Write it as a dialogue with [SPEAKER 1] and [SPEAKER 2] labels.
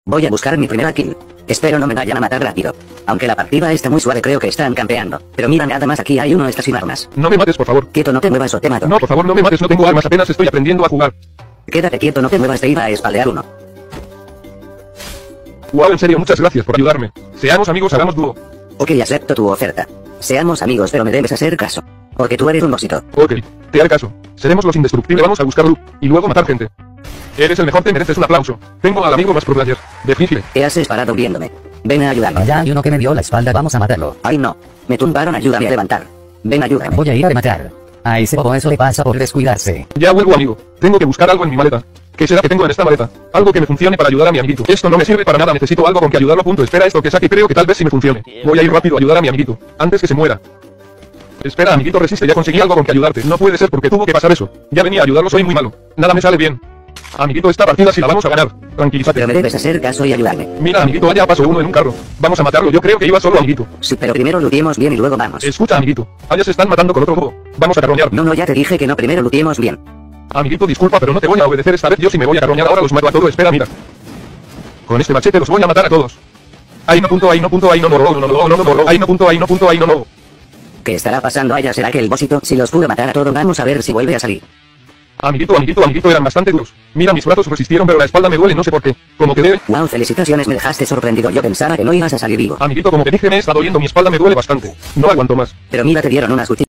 [SPEAKER 1] Voy a buscar mi primera kill. Espero no me vayan a matar rápido. Aunque la partida está muy suave, creo que están campeando. Pero mira, nada más aquí hay uno, está sin armas.
[SPEAKER 2] No me mates, por favor.
[SPEAKER 1] Quieto, no te muevas o te mato.
[SPEAKER 2] No, por favor, no me mates, no tengo armas, apenas estoy aprendiendo a jugar.
[SPEAKER 1] Quédate quieto, no te muevas, te iba a espaldear uno.
[SPEAKER 2] Wow, en serio, muchas gracias por ayudarme. Seamos amigos, hagamos dúo.
[SPEAKER 1] Ok, acepto tu oferta. Seamos amigos, pero me debes hacer caso. Porque tú eres un bosito.
[SPEAKER 2] Ok, te haré caso. Seremos los indestructibles, vamos a buscar loot y luego matar gente. Eres el mejor, te mereces un aplauso. Tengo al amigo más pro player. De Figle.
[SPEAKER 1] ¿Qué haces parado viéndome? Ven a ayudarme.
[SPEAKER 3] Allá hay uno que me dio la espalda, vamos a matarlo.
[SPEAKER 1] Ay no. Me tumbaron, ayúdame a levantar. Ven, ayúdame.
[SPEAKER 3] Voy a ir a rematar. A ese bobo eso le pasa por descuidarse.
[SPEAKER 2] Ya vuelvo, amigo. Tengo que buscar algo en mi maleta. ¿Qué será que tengo en esta maleta? Algo que me funcione para ayudar a mi amiguito. Esto no me sirve para nada, necesito algo con que ayudarlo. Punto. Espera esto que saque, creo que tal vez sí me funcione. Voy a ir rápido a ayudar a mi amiguito, antes que se muera. Espera, amiguito, resiste, ya conseguí algo con que ayudarte. No puede ser porque tuvo que pasar eso. Ya venía a ayudarlo, soy muy malo. Nada me sale bien. Amiguito, esta partida sí la vamos a ganar. Tranquilízate.
[SPEAKER 1] Pero me debes hacer caso y ayudarme.
[SPEAKER 2] Mira, amiguito, allá pasó uno en un carro. Vamos a matarlo, yo creo que iba solo, amiguito.
[SPEAKER 1] Sí, pero primero lutiemos bien y luego vamos.
[SPEAKER 2] Escucha, amiguito. Allá se están matando con otro bobo. Vamos a carroñar.
[SPEAKER 1] No, ya te dije que no, primero lutiemos bien.
[SPEAKER 2] Amiguito, disculpa, pero no te voy a obedecer esta vez. Yo sí me voy a carroñar, ahora los mato a todos. Espera, mira. Con este machete los voy a matar a todos. Ahí no punto, ahí no punto, ahí no morro, no morro, no morro, ahí no punto, ahí no punto, ahí no morro.
[SPEAKER 1] ¿Qué estará pasando allá? ¿Será que el bosito, si los pudo matar a todos, vamos a ver si vuelve a salir?
[SPEAKER 2] Amiguito, eran bastante duros. Mira, mis brazos resistieron, pero la espalda me duele, no sé por qué. Como que debe.
[SPEAKER 1] Wow, felicitaciones, me dejaste sorprendido. Yo pensaba que no ibas a salir vivo.
[SPEAKER 2] Amiguito, como te dije, me está doliendo, mi espalda me duele bastante. No aguanto más.
[SPEAKER 1] Pero mira, te dieron unas cuchillas.